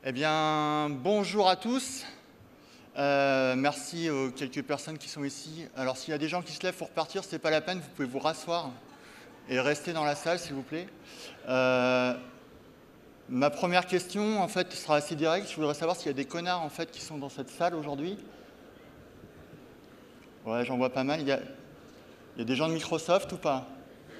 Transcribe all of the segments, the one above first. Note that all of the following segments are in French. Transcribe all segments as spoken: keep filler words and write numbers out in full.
Eh bien, bonjour à tous. Euh, merci aux quelques personnes qui sont ici. Alors, s'il y a des gens qui se lèvent pour partir, ce n'est pas la peine, vous pouvez vous rasseoir et rester dans la salle, s'il vous plaît. Euh, ma première question, en fait, sera assez directe. Je voudrais savoir s'il y a des connards, en fait, qui sont dans cette salle aujourd'hui. Ouais, j'en vois pas mal. Il y a, il y a des gens de Microsoft ou pas?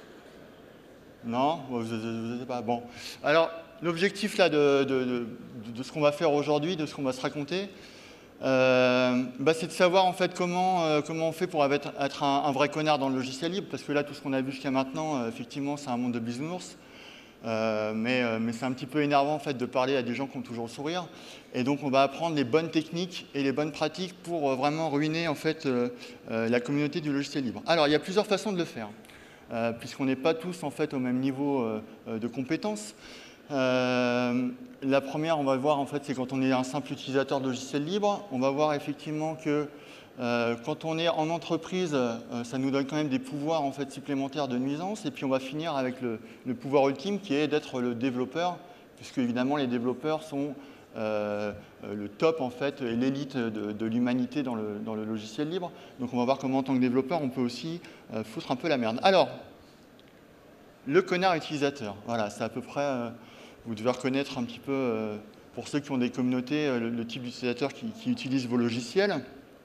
Non, vous n'êtes pas. Bon. Alors, l'objectif là de, de, de, de ce qu'on va faire aujourd'hui, de ce qu'on va se raconter, euh, bah, c'est de savoir en fait comment, euh, comment on fait pour être, être un, un vrai connard dans le logiciel libre, parce que là, tout ce qu'on a vu jusqu'à maintenant, euh, effectivement, c'est un monde de bisounours. Euh, mais, euh, mais c'est un petit peu énervant en fait de parler à des gens qui ont toujours le sourire. Et donc, on va apprendre les bonnes techniques et les bonnes pratiques pour euh, vraiment ruiner en fait euh, euh, la communauté du logiciel libre. Alors, il y a plusieurs façons de le faire. Euh, puisqu'on n'est pas tous en fait au même niveau euh, de compétences. Euh, la première, on va voir en fait, c'est quand on est un simple utilisateur de logiciel libre. On va voir effectivement que euh, quand on est en entreprise, euh, ça nous donne quand même des pouvoirs en fait supplémentaires de nuisance. Et puis on va finir avec le, le pouvoir ultime qui est d'être le développeur, puisque évidemment les développeurs sont Euh, le top en fait et l'élite de, de l'humanité dans le, dans le logiciel libre. Donc on va voir comment en tant que développeur on peut aussi euh, foutre un peu la merde. Alors, le connard utilisateur, voilà, c'est à peu près, euh, vous devez reconnaître un petit peu, euh, pour ceux qui ont des communautés, euh, le, le type d'utilisateur qui, qui utilise vos logiciels.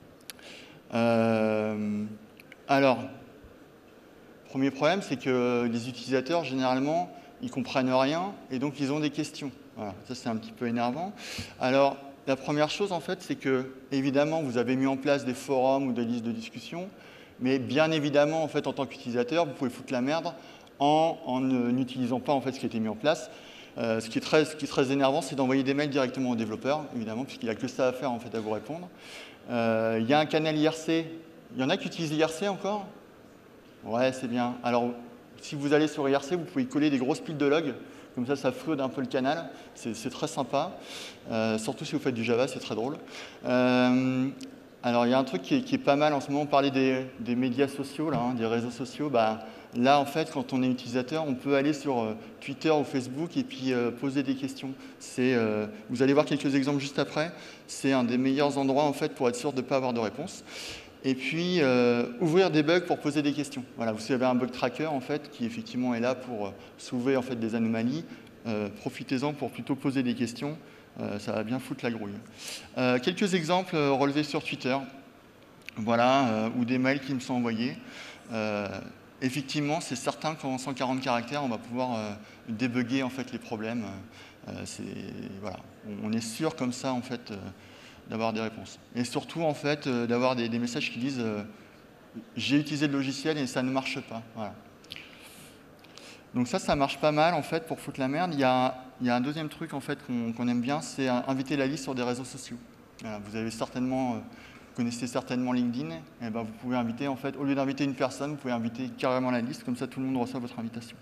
Euh, alors, premier problème, c'est que les utilisateurs, généralement, ils comprennent rien et donc ils ont des questions. Voilà, ça c'est un petit peu énervant. Alors, la première chose en fait, c'est que évidemment vous avez mis en place des forums ou des listes de discussion, mais bien évidemment en fait en tant qu'utilisateur, vous pouvez foutre la merde en, en n'utilisant pas en fait ce qui a été mis en place. Euh, ce, qui est très, ce qui est très énervant, c'est d'envoyer des mails directement au développeur, évidemment, puisqu'il n'a que ça à faire en fait à vous répondre. Euh, il y a un canal I R C. Il y en a qui utilisent I R C encore? Ouais, c'est bien. Alors, si vous allez sur I R C, vous pouvez coller des grosses piles de logs. Comme ça, ça fraude un peu le canal. C'est très sympa. Euh, surtout si vous faites du Java, c'est très drôle. Euh, alors, il y a un truc qui est, qui est pas mal en ce moment. On parlait des, des médias sociaux, là, hein, des réseaux sociaux. Bah, là, en fait, quand on est utilisateur, on peut aller sur euh, Twitter ou Facebook et puis euh, poser des questions. Euh, vous allez voir quelques exemples juste après. C'est un des meilleurs endroits, en fait, pour être sûr de ne pas avoir de réponse. Et puis, euh, ouvrir des bugs pour poser des questions. Voilà, vous avez un bug tracker, en fait, qui effectivement est là pour euh, soulever en fait, des anomalies. Euh, Profitez-en pour plutôt poser des questions. Euh, ça va bien foutre la grouille. Euh, quelques exemples euh, relevés sur Twitter. Voilà, euh, ou des mails qui me sont envoyés. Euh, effectivement, c'est certain qu'en cent quarante caractères, on va pouvoir euh, débugger en fait, les problèmes. Euh, voilà. on, on est sûr comme ça, en fait, euh, d'avoir des réponses. Et surtout, en fait, euh, d'avoir des, des messages qui disent euh, « j'ai utilisé le logiciel et ça ne marche pas ». Voilà. Donc ça, ça marche pas mal, en fait, pour foutre la merde. Il y a, il y a un deuxième truc, en fait, qu'on qu'on aime bien, c'est inviter la liste sur des réseaux sociaux. Voilà, vous avez certainement, euh, vous connaissez certainement LinkedIn, et ben vous pouvez inviter, en fait, au lieu d'inviter une personne, vous pouvez inviter carrément la liste, comme ça tout le monde reçoit votre invitation.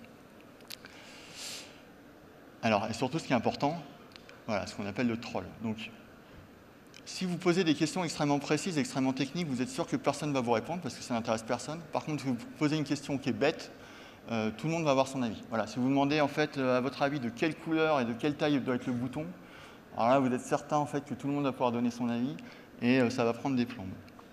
Alors, et surtout, ce qui est important, voilà, ce qu'on appelle le troll. Donc, si vous posez des questions extrêmement précises, extrêmement techniques, vous êtes sûr que personne ne va vous répondre parce que ça n'intéresse personne. Par contre, si vous posez une question qui est bête, euh, tout le monde va avoir son avis. Voilà. Si vous demandez en fait, euh, à votre avis de quelle couleur et de quelle taille doit être le bouton, alors là, vous êtes certain en fait, que tout le monde va pouvoir donner son avis et euh, ça va prendre des plombes.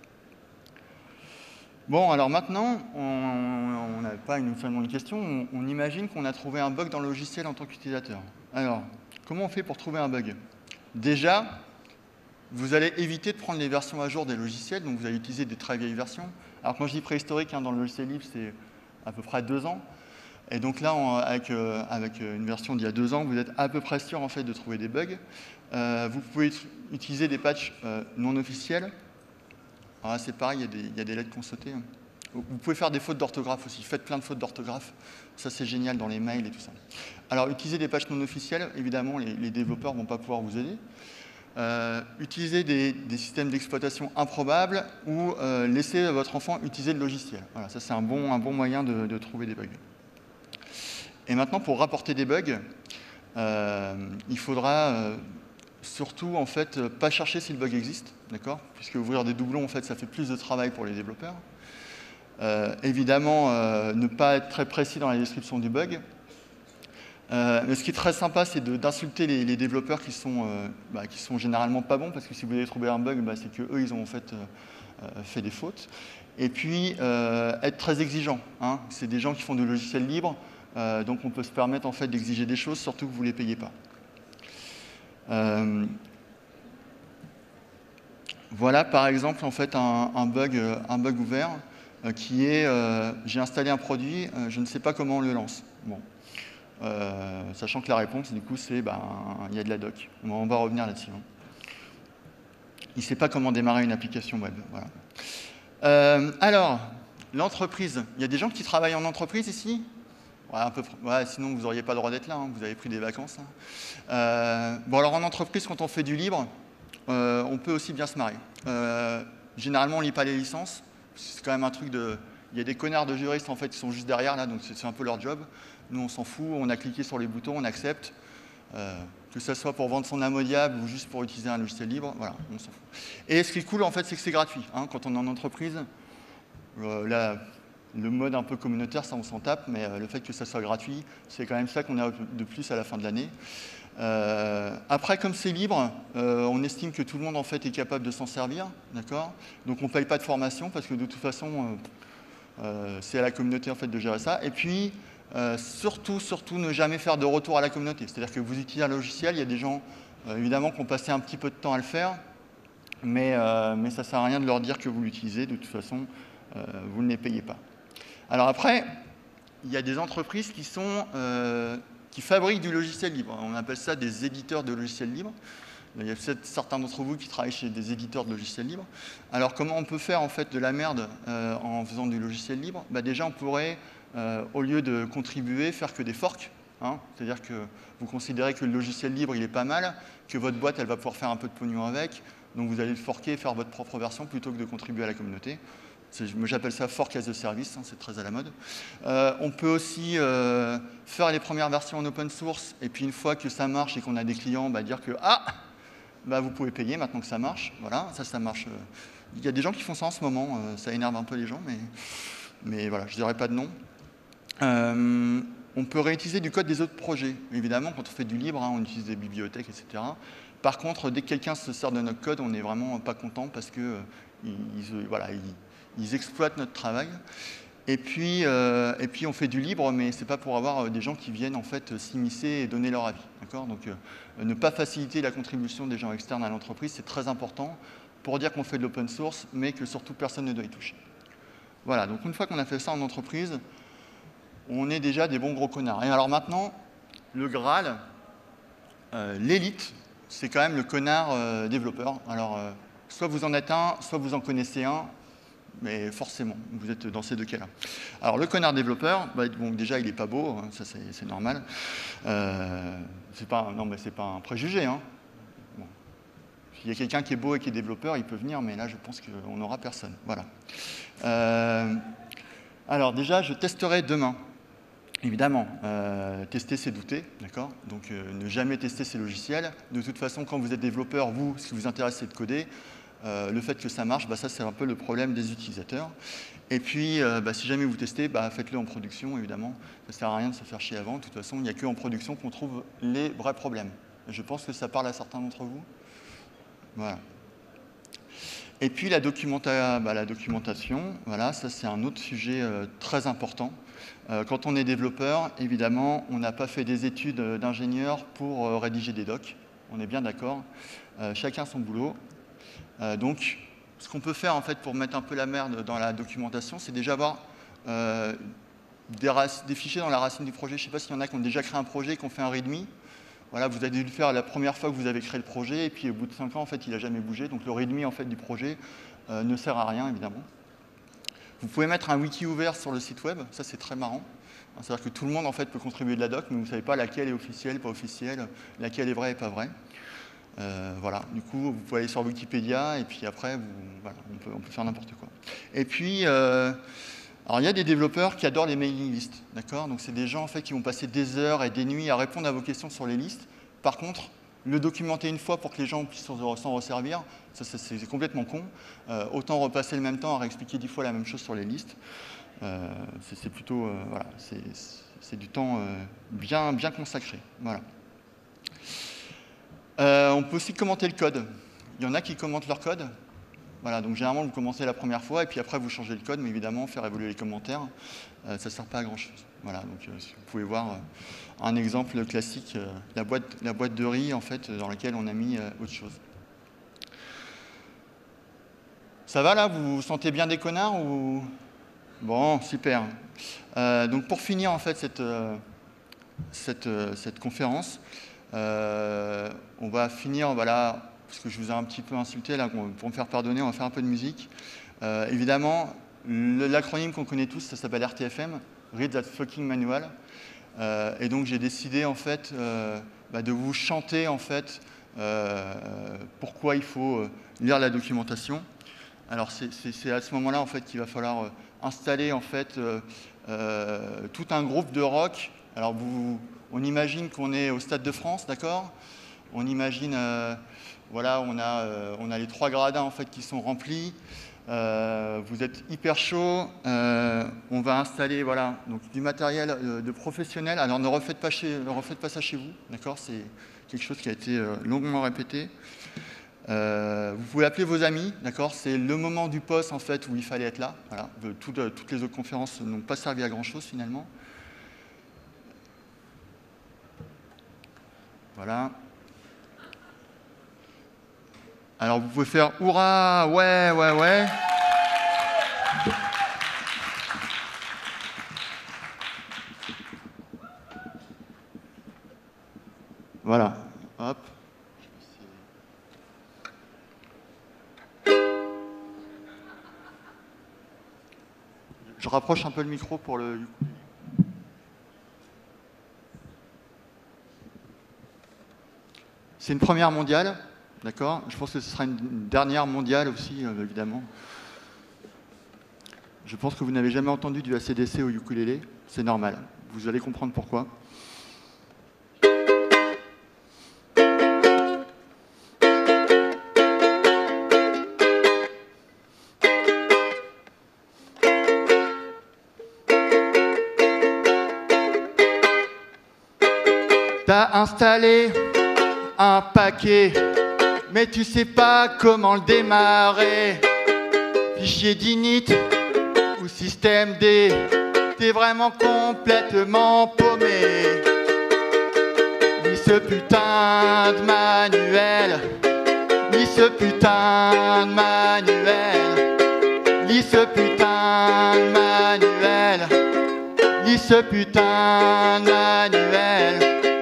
Bon, alors maintenant, on n'a pas une, seulement une question, on, on imagine qu'on a trouvé un bug dans le logiciel en tant qu'utilisateur. Alors, comment on fait pour trouver un bug? Déjà, vous allez éviter de prendre les versions à jour des logiciels, donc vous allez utiliser des très vieilles versions. Alors quand je dis préhistorique, hein, dans le logiciel libre, c'est à peu près deux ans. Et donc là, on, avec, euh, avec une version d'il y a deux ans, vous êtes à peu près sûr en fait, de trouver des bugs. Euh, vous pouvez utiliser des patchs euh, non officiels. Alors là, c'est pareil, il y, a des, il y a des lettres qui ont sauté. Vous pouvez faire des fautes d'orthographe aussi. Faites plein de fautes d'orthographe. Ça, c'est génial dans les mails et tout ça. Alors, utiliser des patchs non officiels, évidemment, les, les développeurs ne vont pas pouvoir vous aider. Euh, utiliser des, des systèmes d'exploitation improbables ou euh, laisser votre enfant utiliser le logiciel. Voilà, ça c'est un bon, un bon moyen de, de trouver des bugs. Et maintenant, pour rapporter des bugs, euh, il faudra euh, surtout en fait pas chercher si le bug existe, d'accord? Puisque ouvrir des doublons, en fait, ça fait plus de travail pour les développeurs. Euh, évidemment, euh, ne pas être très précis dans la description du bug. Euh, mais ce qui est très sympa, c'est d'insulter les, les développeurs qui sont, euh, bah, qui sont généralement pas bons, parce que si vous avez trouvé un bug, bah, c'est qu'eux, ils ont en fait euh, fait des fautes. Et puis, euh, être très exigeant. Hein. C'est des gens qui font du logiciel libre, euh, donc on peut se permettre en fait d'exiger des choses, surtout que vous ne les payez pas. Euh, voilà, par exemple, en fait, un, un, bug, un bug ouvert euh, qui est euh, j'ai installé un produit, euh, je ne sais pas comment on le lance. Bon. Euh, sachant que la réponse, du coup, c'est ben, il y a de la doc. On va revenir là-dessus. Hein. Il ne sait pas comment démarrer une application web. Voilà. Euh, alors, l'entreprise. Il y a des gens qui travaillent en entreprise ici? Ouais, un peu, ouais, sinon, vous n'auriez pas le droit d'être là. Hein, vous avez pris des vacances. Hein. Euh, bon, alors en entreprise, quand on fait du libre, euh, on peut aussi bien se marrer. Euh, généralement, on ne lit pas les licences. C'est quand même un truc de... Il y a des connards de juristes en fait qui sont juste derrière là, donc c'est un peu leur job. Nous, on s'en fout, on a cliqué sur les boutons, on accepte. Euh, que ce soit pour vendre son âme au diable ou juste pour utiliser un logiciel libre, voilà, on s'en fout. Et ce qui est cool, en fait, c'est que c'est gratuit. Hein, quand on est en entreprise, euh, là, le mode un peu communautaire, ça, on s'en tape, mais euh, le fait que ça soit gratuit, c'est quand même ça qu'on a de plus à la fin de l'année. Euh, après, comme c'est libre, euh, on estime que tout le monde, en fait, est capable de s'en servir, d'accord? Donc, on ne paye pas de formation, parce que de toute façon, euh, euh, c'est à la communauté, en fait, de gérer ça. Et puis, Euh, surtout, surtout, ne jamais faire de retour à la communauté. C'est-à-dire que vous utilisez un logiciel, il y a des gens, euh, évidemment, qui ont passé un petit peu de temps à le faire, mais, euh, mais ça ne sert à rien de leur dire que vous l'utilisez. De toute façon, euh, vous ne les payez pas. Alors après, il y a des entreprises qui, sont, euh, qui fabriquent du logiciel libre. On appelle ça des éditeurs de logiciels libres. Il y a peut-être certains d'entre vous qui travaillent chez des éditeurs de logiciels libres. Alors, comment on peut faire en fait de la merde euh, en faisant du logiciel libre? Bah, déjà, on pourrait, euh, au lieu de contribuer, faire que des forks. Hein, c'est-à-dire que vous considérez que le logiciel libre, il est pas mal, que votre boîte, elle va pouvoir faire un peu de pognon avec, donc vous allez le forker et faire votre propre version plutôt que de contribuer à la communauté. J'appelle ça fork as a service, hein, c'est très à la mode. Euh, on peut aussi euh, faire les premières versions en open source, et puis une fois que ça marche et qu'on a des clients, bah, dire que « Ah !» Bah, vous pouvez payer maintenant que ça marche. Voilà, ça, ça marche. Il y a des gens qui font ça en ce moment. Ça énerve un peu les gens, mais, mais voilà, je ne dirais pas de nom. Euh, on peut réutiliser du code des autres projets. Évidemment, quand on fait du libre, hein, on utilise des bibliothèques, et cetera. Par contre, dès que quelqu'un se sert de notre code, on n'est vraiment pas content parce qu'ils euh, ils, voilà, ils, ils exploitent notre travail. Et puis, euh, et puis, on fait du libre, mais ce n'est pas pour avoir des gens qui viennent en fait s'immiscer et donner leur avis. Donc, euh, ne pas faciliter la contribution des gens externes à l'entreprise, c'est très important pour dire qu'on fait de l'open source, mais que surtout personne ne doit y toucher. Voilà, donc une fois qu'on a fait ça en entreprise, on est déjà des bons gros connards. Et alors maintenant, le Graal, euh, l'élite, c'est quand même le connard euh, développeur. Alors, euh, soit vous en êtes un, soit vous en connaissez un, mais forcément, vous êtes dans ces deux cas-là. Alors, le connard développeur, bah, bon, déjà, il n'est pas beau, hein, ça c'est normal. Euh, pas, non, mais c'est pas un préjugé. Hein. Bon. S'il y a quelqu'un qui est beau et qui est développeur, il peut venir, mais là, je pense qu'on n'aura personne. Voilà. Euh, alors, déjà, je testerai demain. Évidemment, euh, tester, c'est douter, d'accord? Donc, euh, ne jamais tester ces logiciels. De toute façon, quand vous êtes développeur, vous, ce qui vous intéresse, c'est de coder. Euh, le fait que ça marche, bah, ça c'est un peu le problème des utilisateurs. Et puis, euh, bah, si jamais vous testez, bah, faites-le en production, évidemment. Ça ne sert à rien de se faire chier avant. De toute façon, il n'y a qu'en production qu'on trouve les vrais problèmes. Et je pense que ça parle à certains d'entre vous. Voilà. Et puis, la, documenta bah, la documentation, voilà, ça c'est un autre sujet euh, très important. Euh, quand on est développeur, évidemment, on n'a pas fait des études d'ingénieur pour euh, rédiger des docs. On est bien d'accord. Euh, chacun son boulot. Euh, donc, ce qu'on peut faire en fait pour mettre un peu la merde dans la documentation, c'est déjà avoir euh, des, des fichiers dans la racine du projet. Je ne sais pas s'il y en a qui ont déjà créé un projet, qui ont fait un readme. Voilà, vous avez dû le faire la première fois que vous avez créé le projet, et puis au bout de cinq ans, en fait, il n'a jamais bougé. Donc le readme en fait, du projet euh, ne sert à rien, évidemment. Vous pouvez mettre un wiki ouvert sur le site web, ça c'est très marrant. C'est-à-dire que tout le monde en fait, peut contribuer de la doc, mais vous ne savez pas laquelle est officielle, pas officielle, laquelle est vraie et pas vraie. Euh, voilà, du coup, vous pouvez aller sur Wikipédia et puis après, vous, voilà, on, peut, on peut faire n'importe quoi. Et puis, euh, alors il y a des développeurs qui adorent les mailing lists, d'accord? Donc c'est des gens en fait qui vont passer des heures et des nuits à répondre à vos questions sur les listes. Par contre, le documenter une fois pour que les gens puissent s'en resservir, ça c'est complètement con. Euh, autant repasser le même temps à réexpliquer dix fois la même chose sur les listes. Euh, c'est plutôt, euh, voilà, c'est du temps euh, bien, bien consacré. Voilà. Euh, on peut aussi commenter le code. Il y en a qui commentent leur code. Voilà, donc généralement, vous commencez la première fois, et puis après, vous changez le code, mais évidemment, faire évoluer les commentaires, euh, ça ne sert pas à grand-chose. Voilà, donc euh, vous pouvez voir euh, un exemple classique, euh, la, boîte, la boîte de riz, en fait, dans laquelle on a mis euh, autre chose. Ça va, là? Vous vous sentez bien des connards ou... Bon, super. Euh, donc, pour finir, en fait, cette, euh, cette, euh, cette conférence, euh, on va finir, voilà... parce que je vous ai un petit peu insulté, là, pour me faire pardonner, on va faire un peu de musique. Euh, évidemment, l'acronyme qu'on connaît tous, ça s'appelle R T F M, Read That Fucking Manual. Euh, et donc, j'ai décidé, en fait, euh, bah, de vous chanter, en fait, euh, pourquoi il faut euh, lire la documentation. Alors, c'est à ce moment-là, en fait, qu'il va falloir euh, installer, en fait, euh, euh, tout un groupe de rock. Alors, vous, on imagine qu'on est au Stade de France, d'accord? On imagine... Euh, Voilà, on a, euh, on a les trois gradins en fait, qui sont remplis. Euh, vous êtes hyper chaud. Euh, on va installer voilà, donc, du matériel euh, de professionnel. Alors ne refaites pas, chez, ne refaites pas ça chez vous, d'accord? C'est quelque chose qui a été euh, longuement répété. Euh, vous pouvez appeler vos amis, d'accord? C'est le moment du poste en fait, où il fallait être là. Voilà. De, tout, de, toutes les autres conférences n'ont pas servi à grand-chose finalement. Voilà. Alors, vous pouvez faire « Hurrah !» Ouais, ouais, ouais. Voilà. Hop. Je rapproche un peu le micro pour le... C'est une première mondiale. D'accord? Je pense que ce sera une dernière mondiale aussi, euh, évidemment. Je pense que vous n'avez jamais entendu du A C D C au ukulélé. C'est normal. Vous allez comprendre pourquoi. T'as installé un paquet, mais tu sais pas comment le démarrer. Fichier d'init ou système D, t'es vraiment complètement paumé. Lis ce putain de manuel, lis ce putain de manuel, lis ce putain de manuel, lis ce putain de manuel.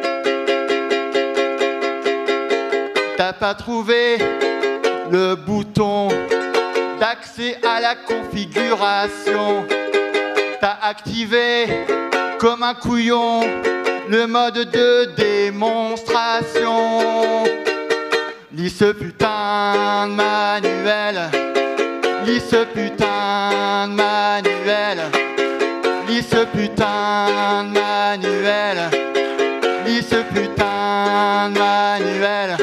T'as pas trouvé le bouton d'accès à la configuration. T'as activé comme un couillon le mode de démonstration. Lis ce putain de manuel, lis ce putain de manuel, lis ce putain de manuel, lis ce putain de manuel.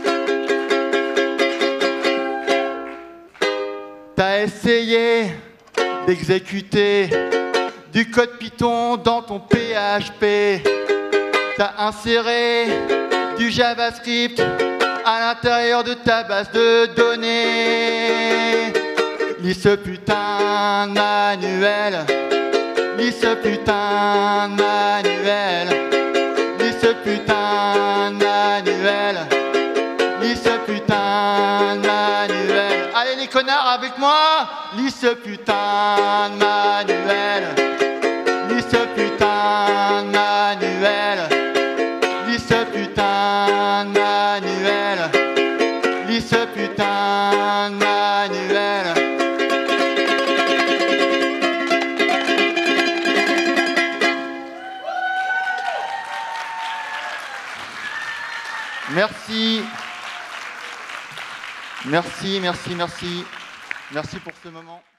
T'as essayé d'exécuter du code Python dans ton P H P. T'as inséré du JavaScript à l'intérieur de ta base de données. Lis ce putain de manuel, lis ce putain de manuel, lis ce putain de manuel, lis ce putain de manuel. Allez les connards avec moi, lis ce putain de manuel, lis ce putain de manuel, lis ce putain de manuel, lis ce putain de manuel. Merci. Merci, merci, merci. Merci pour ce moment.